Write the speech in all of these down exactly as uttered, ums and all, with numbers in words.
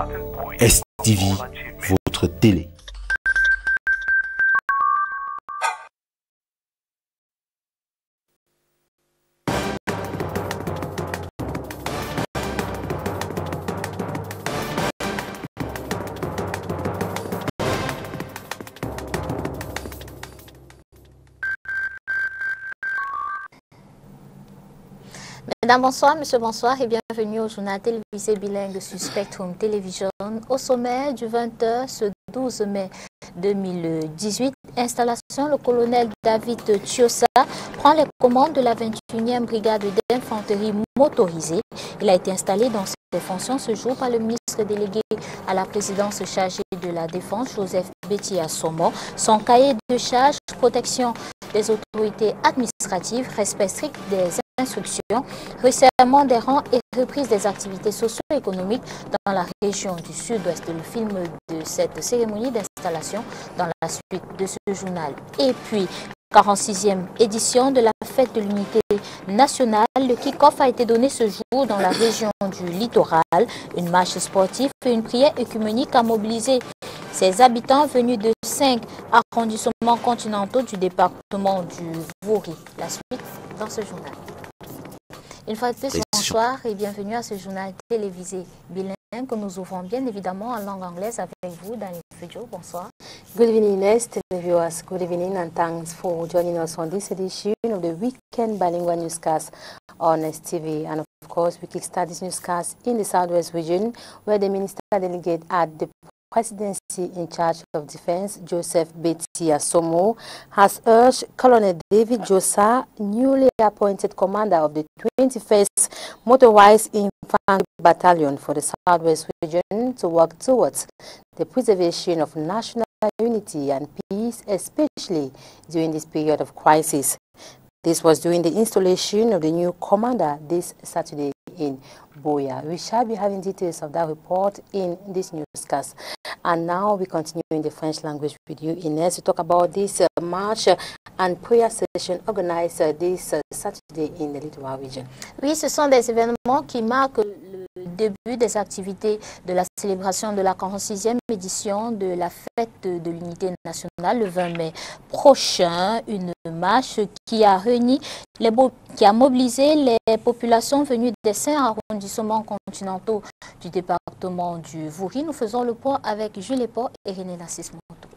S T V, votre télé. Mesdames, bonsoir, monsieur, bonsoir et bienvenue au journal télévisé bilingue sur Spectrum Television. Au sommet du vingt heures ce douze mai deux mille dix-huit, installation, le colonel David Thiossa prend les commandes de la vingt et unième brigade d'infanterie motorisée. Il a été installé dans ses fonctions ce jour par le ministre délégué à la présidence chargée de la défense, Joseph Betty Assomo. Son cahier de charge, protection des autorités administratives, respect strict des instructions, resserrement des rangs et reprise des activités socio-économiques dans la région du sud-ouest. Le film de cette cérémonie d'installation dans la suite de ce journal. Et puis, quarante-sixième édition de la fête de l'unité nationale. Le kick-off a été donné ce jour dans la région du littoral. Une marche sportive et une prière œcuménique a mobilisé ses habitants venus de cinq arrondissements continentaux du département du Vouri. La suite dans ce journal. Une fois de plus, bonsoir et bienvenue à ce journal télévisé bilingue que nous ouvrons bien évidemment en langue anglaise avec vous, Daniel Fedjo. Bonsoir. Good evening, S T V viewers. Good evening and thanks for joining us on this edition of the weekend bilingual newscast on S T V. And of course, we kickstart this newscast in the Southwest region where the minister delegate at the Presidency in charge of defense, Joseph Betty Assomo, has urged Colonel David Thiossa, newly appointed commander of the twenty-first Motorized Infantry Battalion for the Southwest region, to work towards the preservation of national unity and peace, especially during this period of crisis. This was during the installation of the new commander this Saturday in Buea. We shall be having details of that report in this newscast. And now we continue in the French language with you, Inès, to talk about this uh, march uh, and prayer session organized uh, this uh, Saturday in the Littoral region. Oui, ce sont des événements qui marquent le début des activités de la célébration de la quarante-sixième édition de la fête de, de l'unité nationale le vingt mai prochain. Une marche qui a réuni, les qui a mobilisé les populations venues des cinq arrondissements continentaux du département du Vouri. Nous faisons le point avec Jules Port et René Nassis Monto.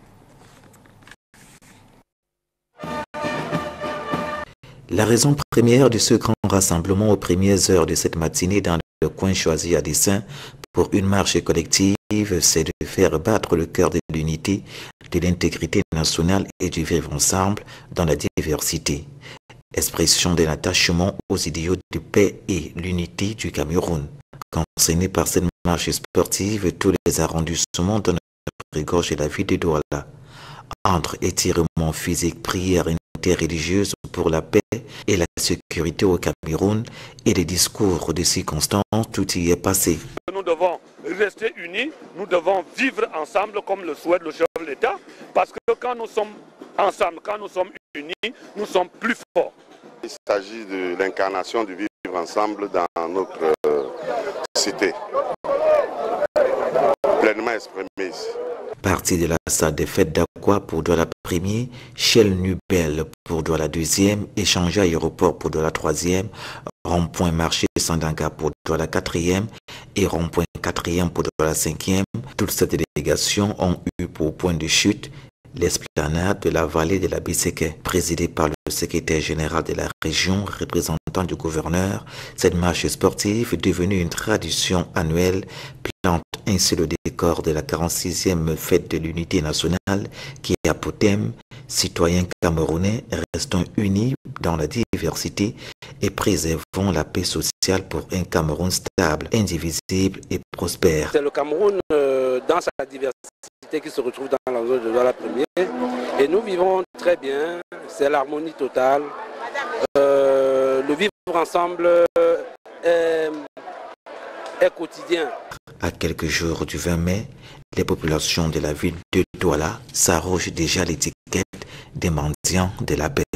La raison première de ce grand rassemblement aux premières heures de cette matinée dans le coin choisi à dessein pour une marche collective, c'est de faire battre le cœur de l'unité, de l'intégrité nationale et du vivre ensemble dans la diversité. Expression d'un attachement aux idéaux de paix et l'unité du Cameroun. Concernés par cette marche sportive, tous les arrondissements de notre gorge et la ville de Douala. Entre étirements physiques, prières interreligieuses pour la paix et la sécurité au Cameroun et des discours de circonstances, tout y est passé. Nous devons rester unis, nous devons vivre ensemble comme le souhaite le chef de l'État, parce que quand nous sommes ensemble, quand nous sommes unis, nous sommes plus forts. Il s'agit de l'incarnation du vivre ensemble dans notre euh, cité, pleinement exprimée ici. Partie de la salle des fêtes d'Aqua pour Douala premier, Shell Nubel pour Douala deuxième, échange aéroport pour Douala troisième, rond-point marché Sandanga pour Douala quatrième et rond-point quatrième pour Douala cinquième. Toutes ces délégations ont eu pour point de chute l'esplanade de la vallée de la Bisséquet, présidée par le secrétaire général de la région, représentant du gouverneur. Cette marche sportive, devenue une tradition annuelle, plante ainsi le décor de la quarante-sixième fête de l'unité nationale qui a pour thème « Citoyens camerounais, restons unis dans la diversité et préservons la paix sociale pour un Cameroun stable, indivisible et prospère ». C'est le Cameroun euh, dans sa diversité qui se retrouve dans la zone de Douala premier et nous vivons très bien, c'est l'harmonie totale, euh, le vivre ensemble est, est quotidien. À quelques jours du vingt mai, les populations de la ville de Douala s'arrogent déjà l'étiquette des mendiants de la paix.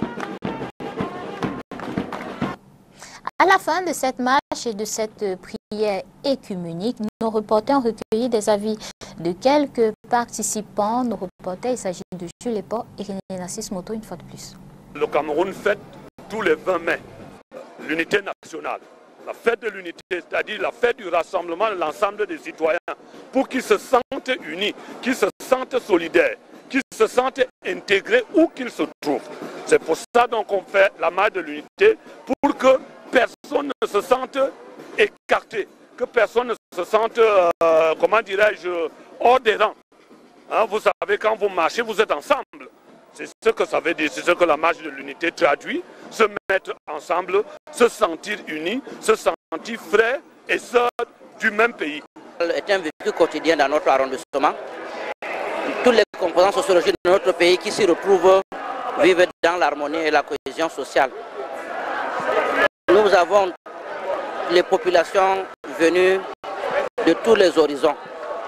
À la fin de cette marche et de cette prière, prière écuménique. Nos reporters ont recueilli des avis de quelques participants. Nos reporters, il s'agit de Jules Leport et René Nassis Moto une fois de plus. Le Cameroun fête tous les vingt mai l'unité nationale. La fête de l'unité, c'est-à-dire la fête du rassemblement de l'ensemble des citoyens pour qu'ils se sentent unis, qu'ils se sentent solidaires, qu'ils se sentent intégrés où qu'ils se trouvent. C'est pour ça donc qu'on fait la marche de l'unité, pour que personne ne se sente écarté, que personne ne se sente, euh, comment dirais-je, hors des rangs. Hein, vous savez, quand vous marchez, vous êtes ensemble. C'est ce que ça veut dire, c'est ce que la marche de l'unité traduit, se mettre ensemble, se sentir unis, se sentir frères et sœurs du même pays. C'est un vécu quotidien dans notre arrondissement. Tous les composants sociologiques de notre pays qui s'y retrouvent vivent dans l'harmonie et la cohésion sociale. Nous avons les populations venues de tous les horizons.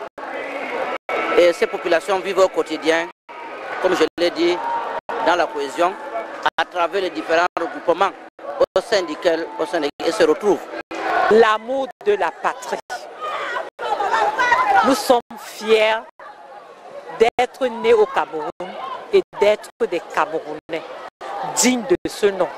Et ces populations vivent au quotidien, comme je l'ai dit, dans la cohésion, à travers les différents regroupements au sein desquels, au sein desquels se retrouvent. L'amour de la patrie. Nous sommes fiers d'être nés au Cameroun et d'être des Camerounais dignes de ce nom.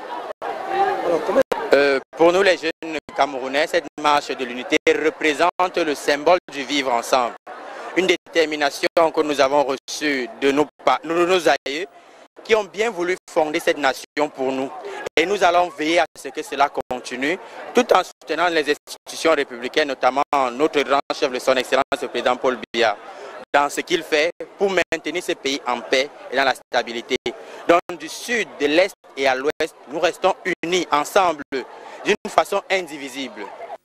Euh, pour nous les jeunes Camerounais, cette marche de l'unité représente le symbole du vivre ensemble. Une détermination que nous avons reçue de nos, de nos aïeux qui ont bien voulu fonder cette nation pour nous. Et nous allons veiller à ce que cela continue, tout en soutenant les institutions républicaines, notamment notre grand chef de son Excellence, le président Paul Biya, dans ce qu'il fait pour maintenir ce pays en paix et dans la stabilité. Donc du sud, de l'est et à l'ouest, nous restons unis ensemble d'une façon indivisible.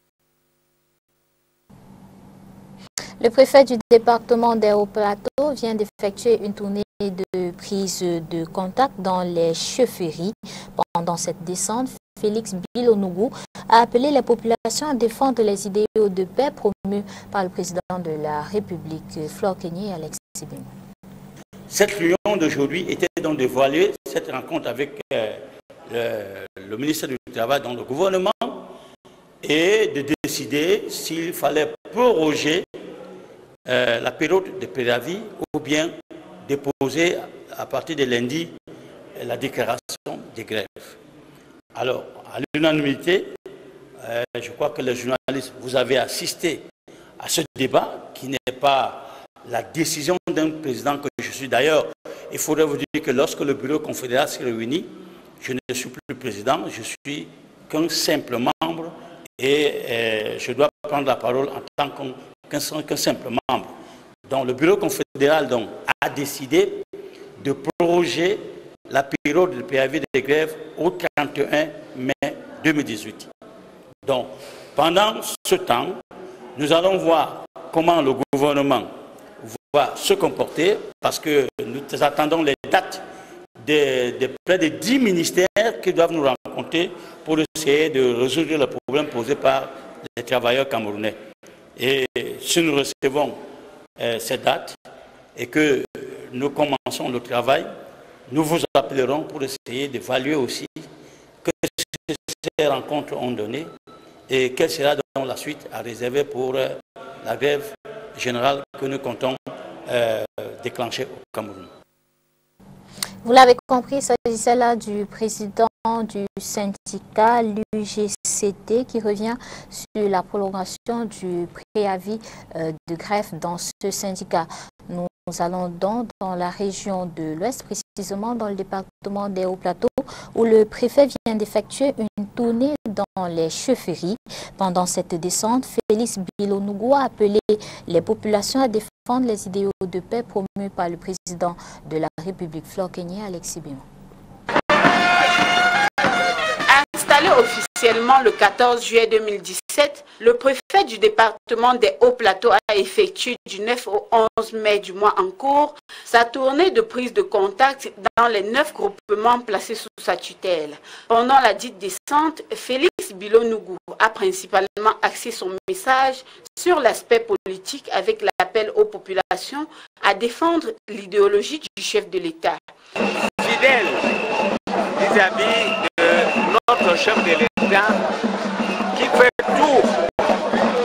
Le préfet du département des Hauts-Plateaux vient d'effectuer une tournée de prise de contact dans les chefferies. Pendant cette descente, Félix Bilonougou a appelé les populations à défendre les idéaux de paix promus par le président de la République, Flore Kenyé et Alexis Bimou. Cette réunion d'aujourd'hui était donc de voiler cette rencontre avec euh, le, le ministre du Travail dans le gouvernement et de décider s'il fallait proroger Euh, la période de préavis ou bien déposer à partir de lundi la déclaration des grèves. Alors, à l'unanimité, euh, je crois que les journalistes, vous avez assisté à ce débat qui n'est pas la décision d'un président que je suis. D'ailleurs, il faudrait vous dire que lorsque le bureau confédéral s'est réuni, je ne suis plus président, je suis qu'un simple membre et euh, je dois prendre la parole en tant qu'un qu'un simple membre. Donc le bureau confédéral donc, a décidé de proroger la période de préavis de grève au trente et un mai deux mille dix-huit. Donc pendant ce temps, nous allons voir comment le gouvernement va se comporter parce que nous attendons les dates de, de près de dix ministères qui doivent nous rencontrer pour essayer de résoudre le problème posé par les travailleurs camerounais. Et si nous recevons euh, ces dates et que nous commençons le travail, nous vous appellerons pour essayer d'évaluer aussi que ces rencontres ont donné et quelle sera donc la suite à réserver pour euh, la grève générale que nous comptons euh, déclencher au Cameroun. Vous l'avez compris, il s'agissait là du président du syndicat, l'U G C T, qui revient sur la prolongation du préavis euh, de grève dans ce syndicat. Nous allons donc dans la région de l'Ouest, précisément dans le département des Hauts-Plateaux, où le préfet vient d'effectuer une tournée dans les chefferies. Pendant cette descente, Félix Bilonougou a appelé les populations à défendre les idéaux de paix promus par le président de la République, Flore Kenyé et Alexis Bimou. Installé officiellement le quatorze juillet deux mille dix-sept, le préfet du département des Hauts-Plateaux a effectué du neuf au onze mai du mois en cours sa tournée de prise de contact dans les neuf groupements placés sous sa tutelle. Pendant la dite descente, Félix Bilonougou a principalement axé son message sur l'aspect politique avec l'appel aux populations à défendre l'idéologie du chef de l'État. Fidèle vis-à-vis de notre chef de l'État qui fait tout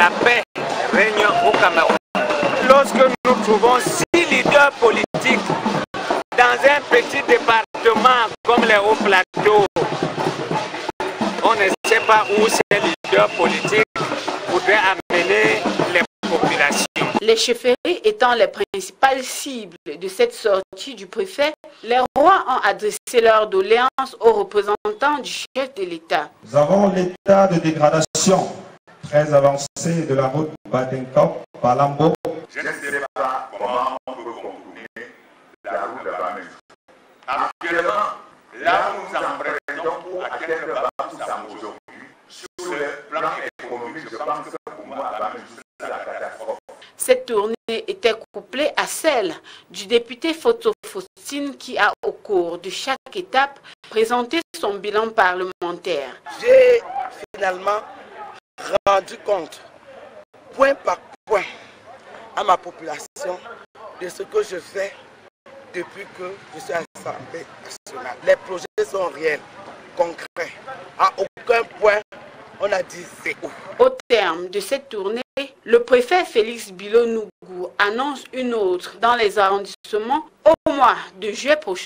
la paix règne au Cameroun. Lorsque nous trouvons six leaders politiques dans un petit département comme les hauts plateaux, on ne sait pas où ces leaders politiques voudraient amener les populations. Les chefferies étant les principales cibles de cette sortie du préfet, les rois ont adressé leur doléance aux représentants du chef de l'État. Nous avons l'état de dégradation très avancé de la route Batenkop-Palambo. Je ne sais pas comment on peut contourner la route de Bamé. Actuellement, là où nous nous empruntons pour atteindre Bamoussam aujourd'hui, sur le plan économique, je pense que pour moi, Bamé, c'est la catastrophe. Cette tournée était couplée à celle du député Photo Faustine qui a, au cours de chaque étape, présenté son bilan parlementaire. J'ai finalement rendu compte, point par point, à ma population de ce que je fais depuis que je suis à l'Assemblée nationale. Les projets sont réels, concrets. À aucun point, on a dit c'est où. Au terme de cette tournée, le préfet Félix Bilo-Nougou annonce une autre dans les arrondissements au mois de juillet prochain.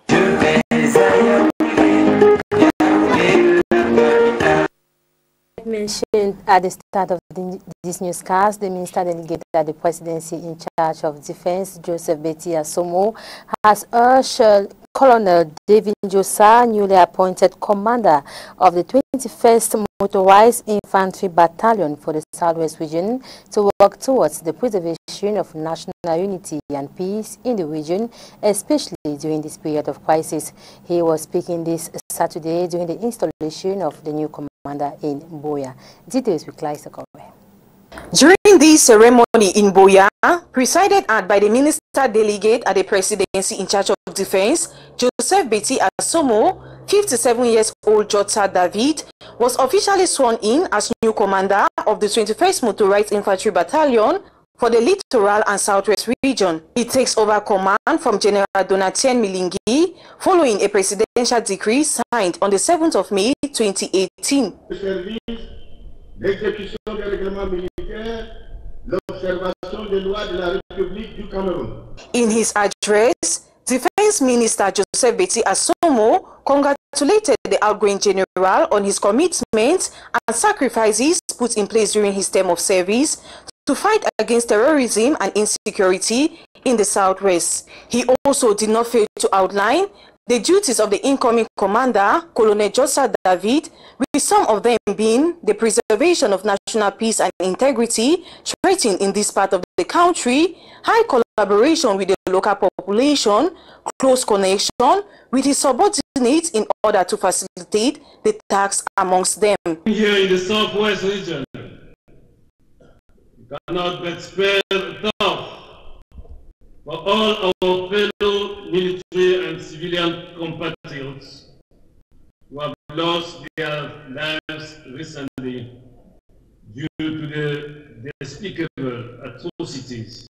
Mentioned at the start of the, this newscast, the Minister Delegate at the Presidency in charge of Defense, Joseph Betty Asomo, has urged uh, Colonel David Josa, newly appointed commander of the twenty-first Motorized Infantry Battalion for the Southwest region, to work towards the preservation of national unity and peace in the region, especially during this period of crisis. He was speaking this Saturday during the installation of the new commander in Boya. Details with Clyde Sokowe. During this ceremony in Boya, presided at by the Minister Delegate at the Presidency in charge of Defense, Joseph Betty Asomo, fifty-seven years old Jota David, was officially sworn in as new commander of the twenty-first Motorized Infantry Battalion for the Littoral and Southwest region. He takes over command from General Donatien Milingi following a presidential decree signed on the seventh of May twenty eighteen. L'exécution des règlements militaires, l'observation des lois de la République du Cameroun. In his address, Defense Minister Joseph Betty Asomo congratulated the outgoing general on his commitment and sacrifices put in place during his term of service to fight against terrorism and insecurity in the Southwest. He also did not fail to outline the duties of the incoming commander, Colonel Josa David, with some of them being the preservation of national peace and integrity threatened in this part of the country, high collaboration with the local population, close connection with his subordinates in order to facilitate the tasks amongst them. Here in the Southwest region, we cannot but spare a thought for all our fellow military and civilian compatriots who have lost their lives recently due to the despicable atrocities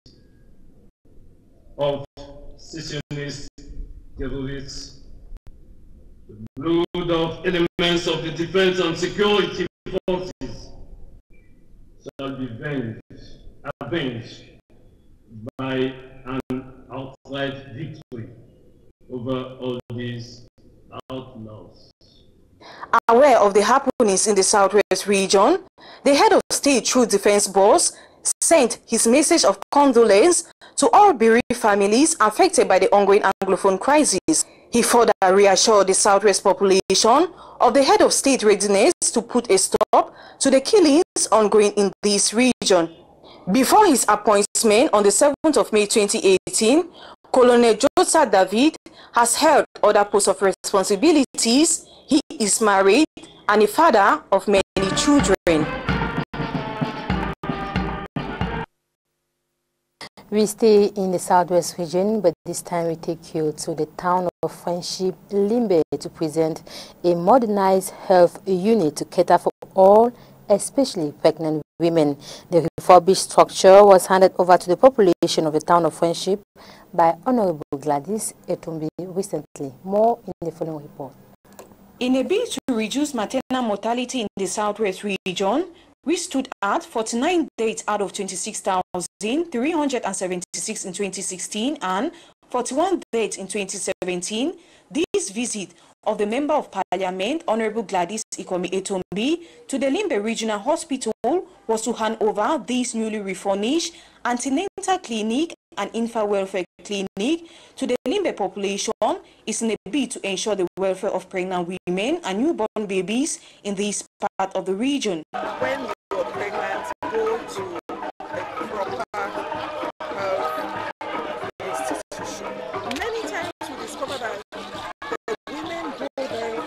of secessionist terrorists. The blood of elements of the defense and security forces shall be avenged, avenged by an outright victory over all these outlaws. Aware of the happenings in the Southwest region, the head of state through Defense Boss sent his message of condolence to all bereaved families affected by the ongoing Anglophone crisis. He further reassured the Southwest population of the head of state readiness to put a stop to the killings ongoing in this region. Before his appointment on the seventh of May twenty eighteen, Colonel Josa David has held other posts of responsibilities. He is married and a father of many children. We stay in the Southwest region, but this time we take you to the town of Friendship, Limbe, to present a modernized health unit to cater for all, especially pregnant women. The refurbished structure was handed over to the population of the town of Friendship by Honorable Gladys Etumbi recently. More in the following report. In a bid to reduce maternal mortality in the Southwest region, which stood at forty-nine deaths out of twenty-six thousand three hundred seventy-six in twenty sixteen and forty-one deaths in twenty seventeen, this visit of the Member of Parliament, Honorable Gladys Ikomi-Etombi, to the Limbe Regional Hospital was to hand over this newly refurnished antenatal clinic and infant welfare clinic to the Limbe population is in a bid to ensure the welfare of pregnant women and newborn babies in this part of the region. When you are pregnant, go to a proper health institution. Many times we discover that the women go there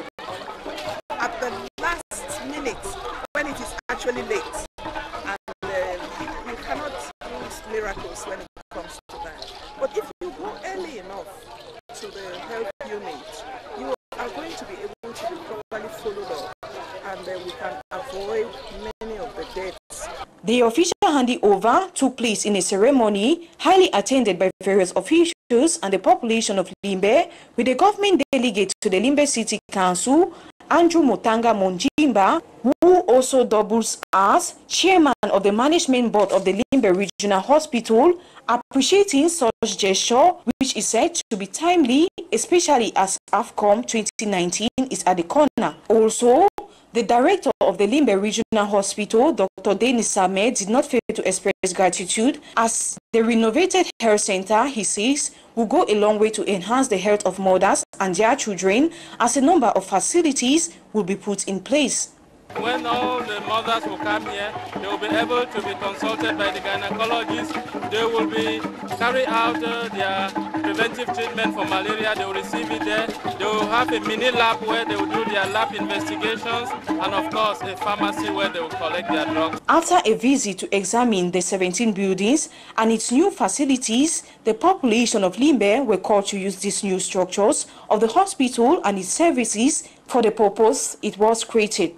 at the last minute when it is actually late. And uh, you cannot use miracles when it comes to that. But if you go early enough to the health unit, you are going to be able to be properly followed up, and then we can avoid many of the deaths. The official handover took place in a ceremony highly attended by various officials and the population of Limbe, with the government delegate to the Limbe City Council, Andrew Motanga Monjimba, who also doubles as chairman of the management board of the Limbe Regional Hospital, appreciating such gesture, which is said to be timely, especially as AFCOM twenty nineteen is at the corner. Also, the director of the Limbe Regional Hospital, Doctor Denis Samed, did not fail to express gratitude as the renovated health center, he says, will go a long way to enhance the health of mothers and their children, as a number of facilities will be put in place. When all the mothers will come here, they will be able to be consulted by the gynecologist. They will be carry out uh, their preventive treatment for malaria. They will receive it there. They will have a mini lab where they will do their lab investigations, and of course a pharmacy where they will collect their drugs. After a visit to examine the seventeen buildings and its new facilities, the population of Limbe were called to use these new structures of the hospital and its services for the purpose it was created.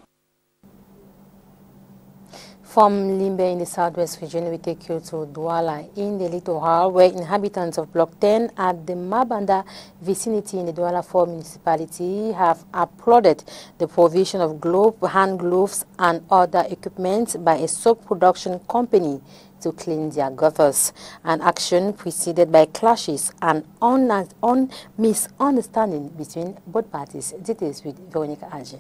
From Limbe in the southwest region, we take you to Douala in the Littoral, where inhabitants of Block ten at the Mabanda vicinity in the Douala four municipality have applauded the provision of glove, hand gloves and other equipment by a soap production company to clean their gutters. An action preceded by clashes and on, on misunderstanding between both parties. Details with Veronica Aje.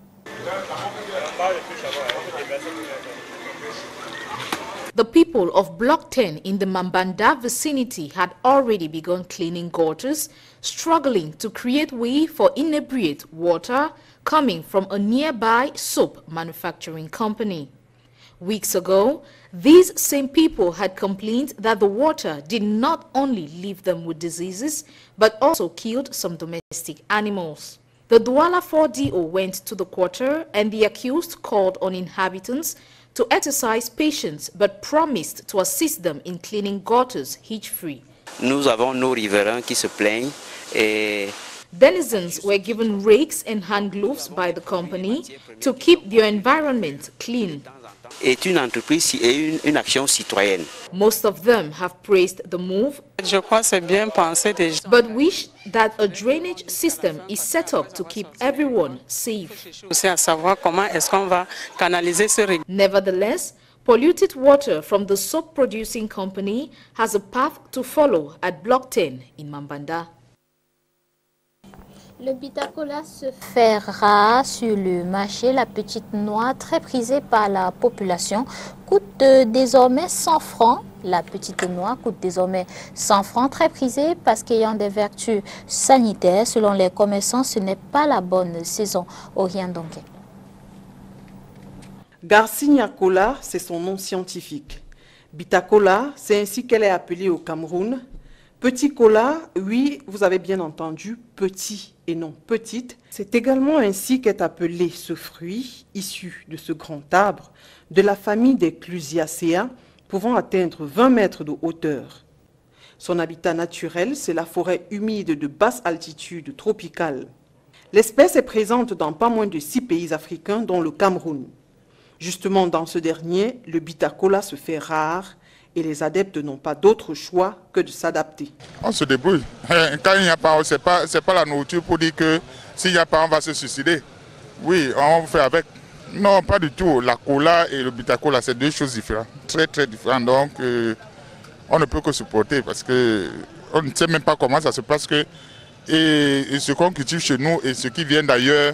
The people of Block ten in the Mambanda vicinity had already begun cleaning gutters, struggling to create way for inebriate water coming from a nearby soap manufacturing company. Weeks ago, these same people had complained that the water did not only leave them with diseases, but also killed some domestic animals. The Douala four D O went to the quarter and the accused called on inhabitants to exercise patience, but promised to assist them in cleaning gutters hitch-free. Nous avons nos riverains qui se plaignent et denizens were given rakes and hand gloves by the company to keep their environment clean. est une entreprise et une, une action citoyenne. Most of them have praised the move, Je crois que c'est bien pensé déjà. but wish that a drainage system is set up to keep everyone safe. Aussi à savoir comment est-ce qu'on va canaliser ce règlement. Nevertheless, polluted water from the soap producing company has a path to follow at Block ten in Mambanda. Le bitacola se fait rare sur le marché. La petite noix, très prisée par la population, coûte désormais cent francs. La petite noix coûte désormais cent francs, très prisée parce qu'ayant des vertus sanitaires, selon les commerçants, ce n'est pas la bonne saison. Orient Donké. Garcinia cola, c'est son nom scientifique. Bitacola, c'est ainsi qu'elle est appelée au Cameroun. Petit cola, oui, vous avez bien entendu, petit et non petite. C'est également ainsi qu'est appelé ce fruit, issu de ce grand arbre, de la famille des Clusiacea, pouvant atteindre vingt mètres de hauteur. Son habitat naturel, c'est la forêt humide de basse altitude tropicale. L'espèce est présente dans pas moins de six pays africains, dont le Cameroun. Justement, dans ce dernier, le bitacola se fait rare et les adeptes n'ont pas d'autre choix que de s'adapter. On se débrouille. Quand il n'y a pas, ce n'est pas, pas la nourriture pour dire que s'il n'y a pas, on va se suicider. Oui, on fait avec. Non, pas du tout. La cola et le bitacola, c'est deux choses différentes. Très, très différentes. Donc, euh, on ne peut que supporter parce que on ne sait même pas comment ça se passe. Que, et, et ce qu'on cultive chez nous et ce qui vient d'ailleurs,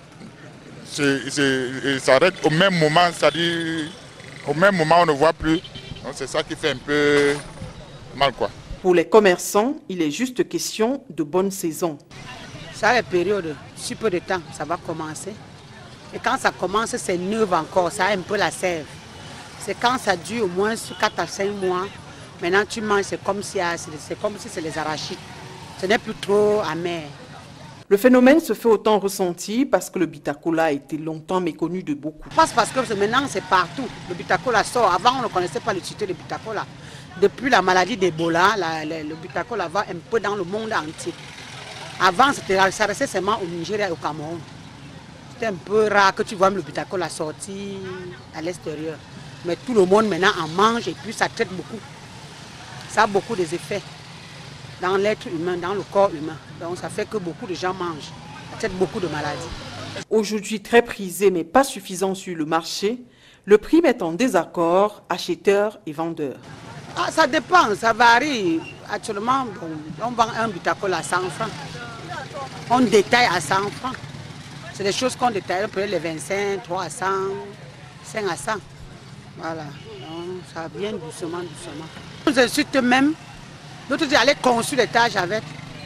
ça arrête au même moment. C'est-à-dire, au même moment, on ne voit plus. Donc, c'est ça qui fait un peu mal, quoi. Pour les commerçants, il est juste question de bonne saison. Ça a une période, si peu de temps, ça va commencer. Et quand ça commence, c'est neuf encore, ça a un peu la sève. C'est quand ça dure au moins quatre à cinq mois. Maintenant, tu manges, c'est comme si c'est comme si c'est les arachides. Ce n'est plus trop amer. Le phénomène se fait autant ressentir parce que le bitacola a été longtemps méconnu de beaucoup. Parce que maintenant, c'est partout. Le bitacola sort. Avant, on ne connaissait pas l'utilité du bitacola. Depuis la maladie d'Ebola, le bitacola va un peu dans le monde entier. Avant, ça restait seulement au Nigeria et au Cameroun. C'était un peu rare que tu vois le bitacola sortir à l'extérieur. Mais tout le monde maintenant en mange et puis ça traite beaucoup. Ça a beaucoup d'effets dans l'être humain, dans le corps humain. Donc ça fait que beaucoup de gens mangent. Ça traite beaucoup de maladies. Aujourd'hui très prisé mais pas suffisant sur le marché, le prix met en désaccord acheteurs et vendeurs. Ah, ça dépend, ça varie. Actuellement, bon, on vend un bitacola à cent francs. On détaille à cent francs. C'est des choses qu'on détaille, on peut les vingt-cinq, trois à cent, cinq à cent. Voilà, donc, ça vient doucement, doucement. Nous insultent même, l'autre dit aller construire des tâches avec.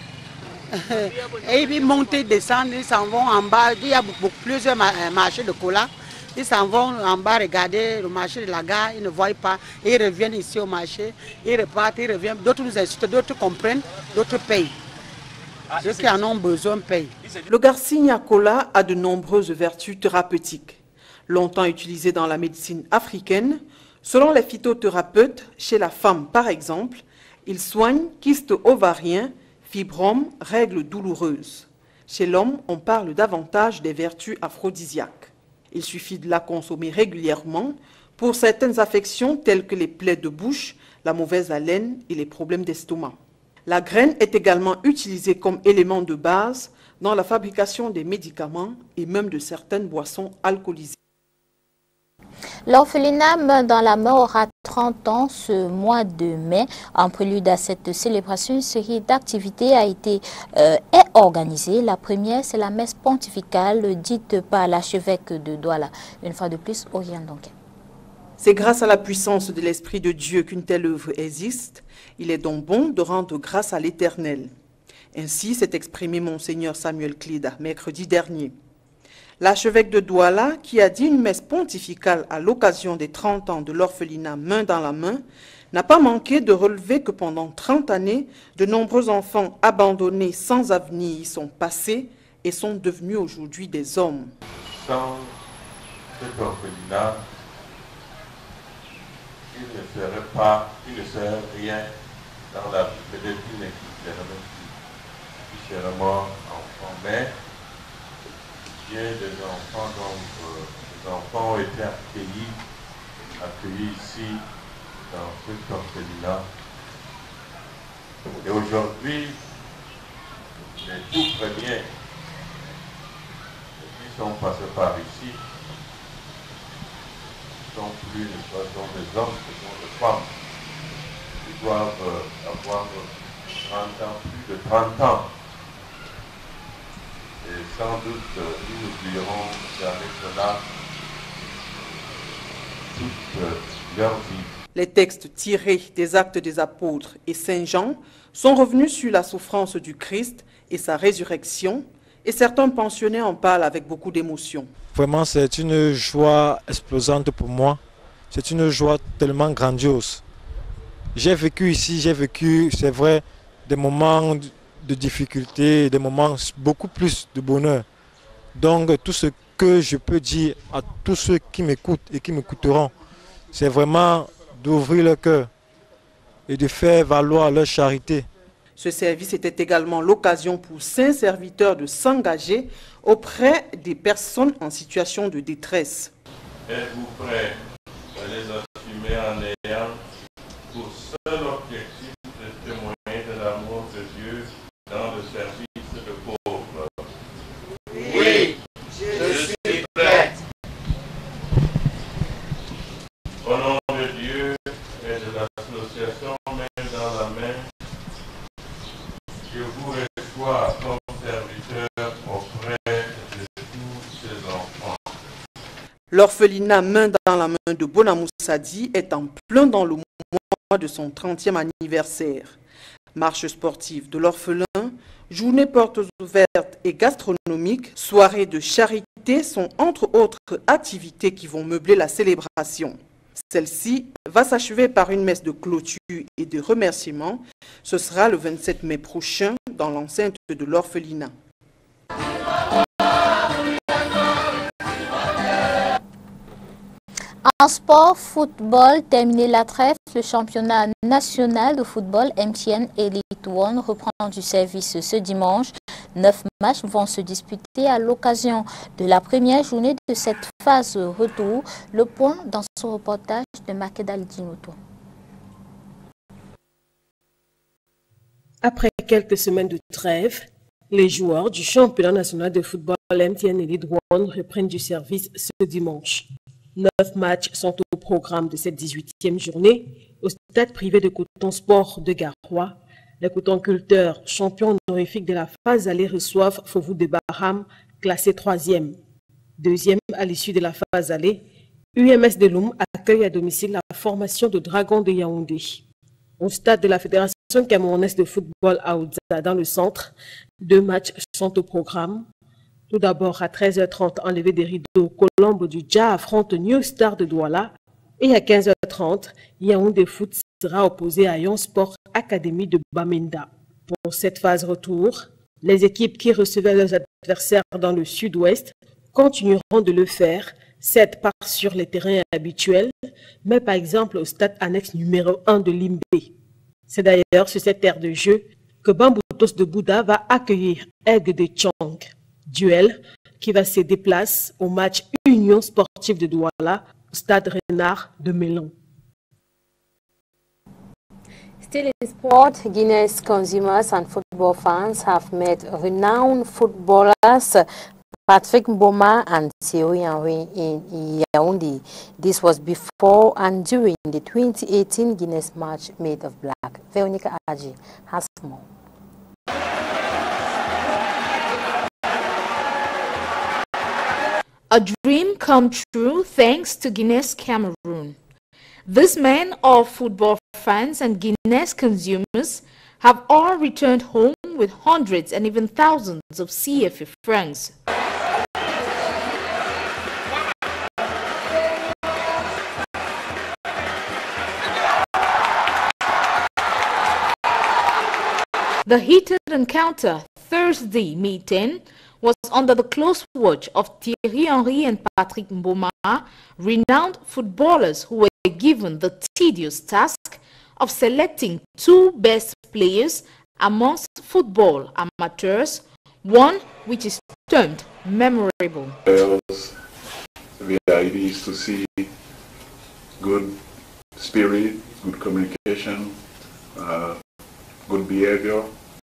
Et ils montent, ils descendent, ils s'en vont en bas. Il y a beaucoup, plusieurs marchés de cola. Ils s'en vont en bas regarder le marché de la gare, ils ne voient pas. Ils reviennent ici au marché, ils repartent, ils reviennent. D'autres nous insultent, d'autres comprennent, d'autres payent. Ceux qui en ont besoin payent. Le Garcinia Cola a de nombreuses vertus thérapeutiques. Longtemps utilisé dans la médecine africaine, selon les phytothérapeutes, chez la femme par exemple, il soigne kystes ovariens, fibromes, règles douloureuses. Chez l'homme, on parle davantage des vertus aphrodisiaques. Il suffit de la consommer régulièrement pour certaines affections telles que les plaies de bouche, la mauvaise haleine et les problèmes d'estomac. La graine est également utilisée comme élément de base dans la fabrication des médicaments et même de certaines boissons alcoolisées. L'orphelinat Main dans la main aura trente ans ce mois de mai. En prélude à cette célébration, une série d'activités a été euh, est organisée. La première, c'est la messe pontificale dite par l'archevêque de Douala. Une fois de plus, Oriane Donquet. C'est grâce à la puissance de l'Esprit de Dieu qu'une telle œuvre existe. Il est donc bon de rendre grâce à l'Éternel. Ainsi s'est exprimé Monseigneur Samuel Klida mercredi dernier. L'archevêque de Douala, qui a dit une messe pontificale à l'occasion des trente ans de l'orphelinat Main dans la main, n'a pas manqué de relever que pendant trente années, de nombreux enfants abandonnés sans avenir sont passés et sont devenus aujourd'hui des hommes. Sans cet orphelinat, il ne serait pas, il ne serait rien dans la vie. Peut-être qu'il n'existerait même plus. Il serait mort enfant, mais bien des enfants, donc euh, les enfants ont été accueillis, accueillis ici dans cet orphelinat. Et aujourd'hui, les tout premiers qui sont passés par ici sont plus, sont des hommes, ce sont des femmes qui doivent avoir trente ans, plus de trente ans. Et sans doute, nous n'oublierons jamais cela toute leur vie. Les textes tirés des Actes des Apôtres et Saint Jean sont revenus sur la souffrance du Christ et sa résurrection, et certains pensionnés en parlent avec beaucoup d'émotion. Vraiment, c'est une joie explosante pour moi. C'est une joie tellement grandiose. J'ai vécu ici, j'ai vécu, c'est vrai, des moments de difficultés, des moments beaucoup plus de bonheur. Donc tout ce que je peux dire à tous ceux qui m'écoutent et qui m'écouteront, c'est vraiment d'ouvrir le cœur et de faire valoir leur charité. Ce service était également l'occasion pour cinq serviteurs de s'engager auprès des personnes en situation de détresse. Êtes-vous prêts à les assumer en ayant pour seul objectif de témoigner de l'amour de Dieu dans le service de pauvres? Oui, je suis prêt. L'orphelinat Main dans la main de Bonamoussadi est en plein dans le mois de son trentième anniversaire. Marche sportive de l'orphelin, journée portes ouvertes et gastronomique, soirée de charité sont entre autres activités qui vont meubler la célébration. Celle-ci va s'achever par une messe de clôture et de remerciements. Ce sera le vingt-sept mai prochain dans l'enceinte de l'orphelinat. En sport, football, terminé la trêve, le championnat national de football M T N Elite un reprend du service ce dimanche. Neuf matchs vont se disputer à l'occasion de la première journée de cette phase retour. Le point dans ce reportage de Makeda Lidinoto. Après quelques semaines de trêve, les joueurs du championnat national de football M T N Elite un reprennent du service ce dimanche. Neuf matchs sont au programme de cette dix-huitième journée au stade privé de Coton Sport de Garoua. Les cotonculteurs, champions honorifiques de la phase aller, reçoivent Fovou de Baham, classé troisième. Deuxième à l'issue de la phase aller, U M S de Loum accueille à domicile la formation de Dragons de Yaoundé. Au stade de la Fédération camerounaise de football à Oudza, dans le centre, deux matchs sont au programme. Tout d'abord, à treize heures trente, enlevé des rideaux, Colombo du Dja affronte New Star de Douala. Et à quinze heures trente, Yaoundé Foot sera opposé à Yon Sport Academy de Bamenda. Pour cette phase retour, les équipes qui recevaient leurs adversaires dans le sud-ouest continueront de le faire, certes pas sur les terrains habituels, mais par exemple au stade annexe numéro un de Limbé. C'est d'ailleurs sur cette aire de jeu que Bamboutos de Bouddha va accueillir Aigle de Tchong. Duel qui va se déplacer au match Union Sportive de Douala au stade Renard de Mélon. Still in sport, Guinea's consumers and football fans have met renowned footballers Patrick Mboma and Thierry Henry in Yaoundé. This was before and during the twenty eighteen Guinness match Made of Black. Veronica Aji has more. A dream come true thanks to Guinness Cameroon. These men are football fans and Guinness consumers have all returned home with hundreds and even thousands of C F A francs. The heated encounter Thursday meeting was under the close watch of Thierry Henry and Patrick Mboma, renowned footballers who were given the tedious task of selecting two best players amongst football amateurs, one which is termed memorable. The idea is to see good spirit, good communication, uh, good behavior,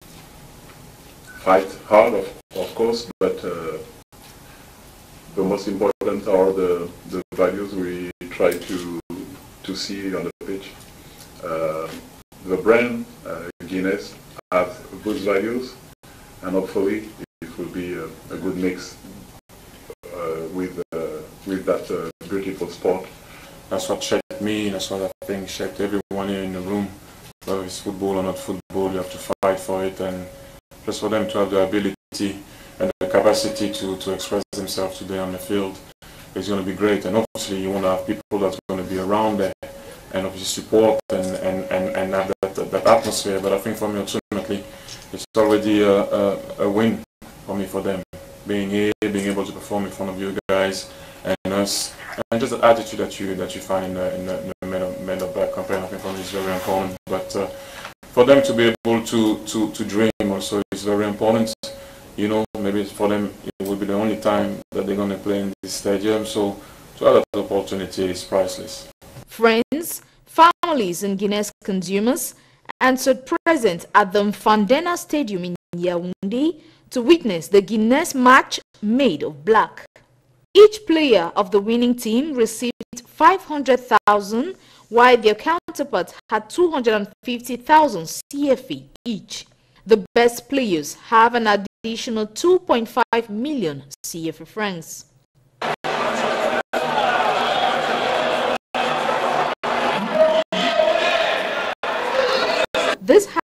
fight hard, of, of course, but uh, the most important are the, the values we try to, to see on the pitch. Uh, the brand, uh, Guinness, has those values, and hopefully it will be a, a good mix uh, with, uh, with that uh, beautiful sport. That's what shaped me, that's what I think shaped everyone here in the room. Whether it's football or not football, you have to fight for it, and just for them to have the ability and the capacity to, to express themselves today on the field is going to be great. And obviously you want to have people that's going to be around there and obviously support and, and, and, and have that, that atmosphere. But I think for me ultimately it's already a, a, a win for me, for them. Being here, being able to perform in front of you guys and us, and just the attitude that you that you find in the, in the, in the Men of, Men of Black campaign, I think for me is very important. But uh, for them to be able to, to, to dream also is very important. You know, maybe for them it will be the only time that they're going to play in this stadium. So to have that opportunity is priceless. Friends, families and Guinness consumers answered present at the Mfandena Stadium in Yaoundé to witness the Guinness match Made of Black. Each player of the winning team received five hundred thousand, while their counterparts had two hundred fifty thousand C F A each. The best players have an additional two point five million C F A francs.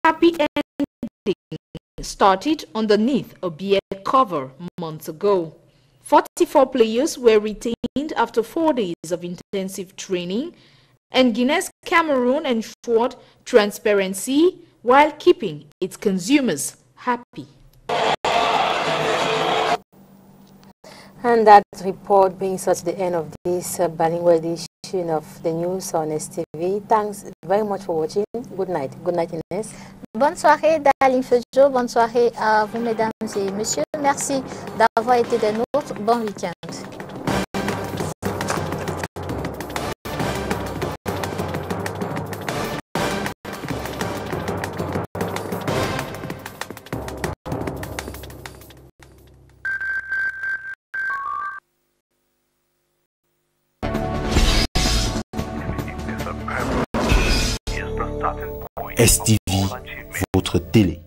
happy ending started underneath a beer cover months ago. forty-four players were retained after four days of intensive training, and Guinness Cameroon ensured transparency while keeping its consumers happy. And that report brings us to the end of this uh, bilingual edition of the news on S T V. Thanks very much for watching. Good night. Good night, Inès. Bonne soirée, Daline Fejo. Bonne soirée à vous, mesdames et messieurs. Merci d'avoir été des nôtres. Bon week-end. S T V, votre télé.